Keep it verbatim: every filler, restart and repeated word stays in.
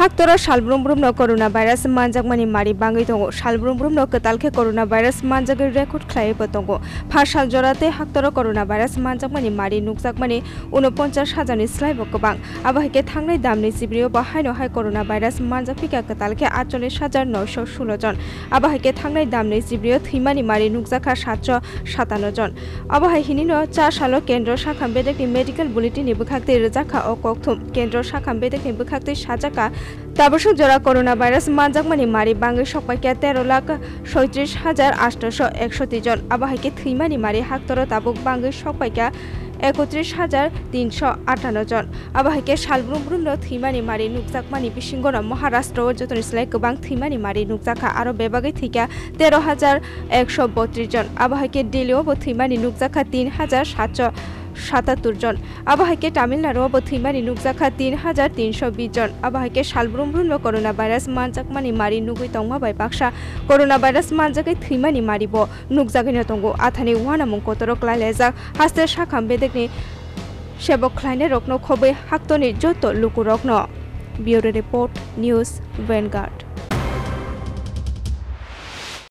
Haktora Shalbrum Brumno coronavirus Manjakmani Mari Bangitongo, Shalbrum Brumno Katalke coronavirus Manjak record Clay Potongo, Partial Jorate Haktora coronavirus Manjakmani Mari Nuksakmani, Unoponcha Shazani Slavokobang, Abahike Tangai Damni Sibrio Bahino High coronavirus Manjapika Katalke Acholi Shajar no Sho Shulojon, Abahike Tangai Damni Sibrio, Thimani Mari Nuksaka Shacho Shatanojon, Abahinino Chashalo Kendro Shakam Bedek Medical Bulletin Bukakti Rizaka or Koktum, Kendro Shakam Bedek Bukakti Shajaka. তাবসক জোড়া corona virus মানজাকমানি মারি বাঙ্গি সবাইকে তেরো লাখ সৈত্রিশ হাজার আটশো একষট্টি জন আবাহাইকে থিমানি মারি হাক্তর তাবুক বাঙ্গি সবাইকে একত্রিশ হাজার তিনশো আটান্ন জন আবাহাইকে সালব্রুমব্রুমনো থিমানি মারি নুকজাকমানি বিশিঙ্গনা মহারাষ্ট্র যতন ইসলাই গোবাং থিমানি মারি নুকজাকা আরো বেবাগি থিকা তেরো হাজার একশো বত্রিশ জন আবাহাইকে দিল্লিও থিমানি নুকজাকা তিন হাজার সাতশো সাতাত্তর জন আবাহাইকে তামিলনাড়ু বথিমানি নুকজাখা তিন হাজার তিনশো বিশ জন আবাহাইকে সালব্রুমব্রুমনো করোনা ভাইরাস মানজাকমানি মারি নুগুই তংমা বাই বাক্সা করোনা ভাইরাস মানজাকে থিমানি মারিব নুকজাগিনা তঙ্গো আথানি ওয়ানামুং কতরক লাইলেজা হাস্তে শাখাম বেদেকনি সেবক খ্লাইনে রকনো খবে হাক্তনি যত লুকু রকনো ব্যুরো রিপোর্ট নিউজ ভ্যানগার্ড।